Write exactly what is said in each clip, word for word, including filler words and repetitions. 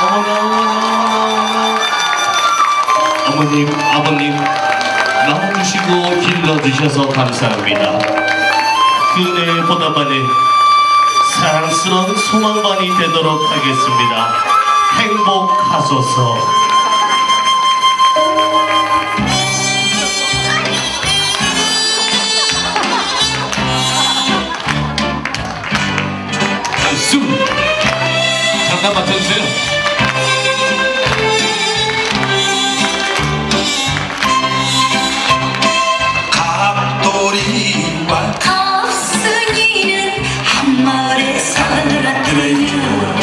어머님, 아버님 낳아주시고 길러주셔서 감사합니다. 그네의 보답하니 사랑스러운 소망반이 되도록 하겠습니다. 행복하소서. 잠깐 맞춰주세요. 갑돌이와 갑순이는 한 마을에 살았더래요.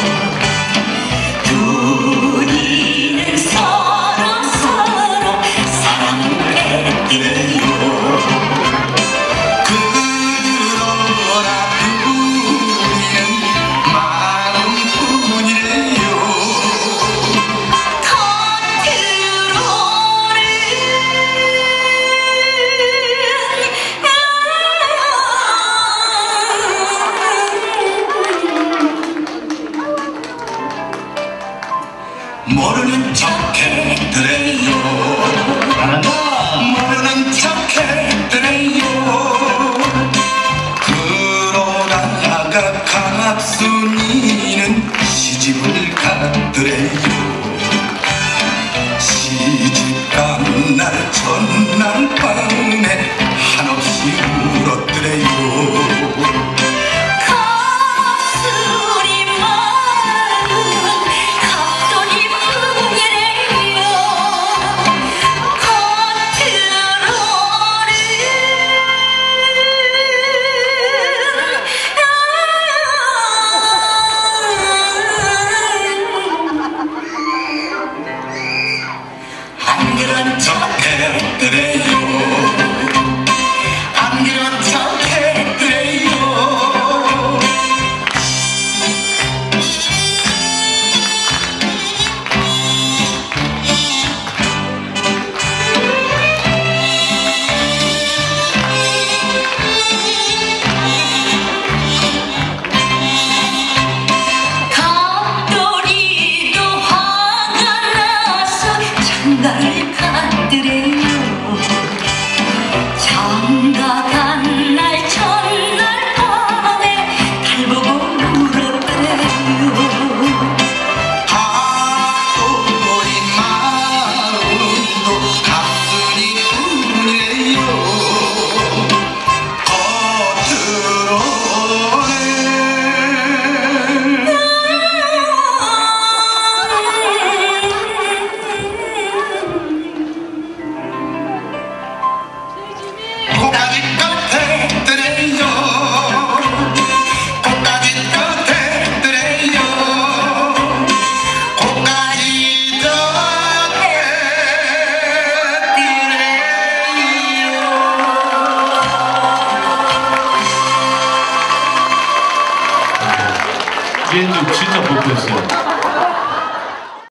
둘이는 서로 서로 사랑했더래요. 그러나 둘이는 마음 뿐이래요. 겉으로는 모르는 척했더래요. 모르는 척했더래요. 그러다가 갑순이는 시집을 갔더래요. 시집 간 날 첫날 밤에 한없이 울었더래요. 안 그런 척했더래요. 안 그런 척했더래요. 갑돌이도 화가 나서 장가를 갔더래요. 장가 간 날 첫날 밤에 달 보고 울었더래요. 갑돌이 마음도 갑순이뿐이래요. 꽃가지 끝에 뜨래요. 꽃가지 끝에 뜨래요. 꽃가지 끝에 뜨래요. 얘는 진짜 못했어요.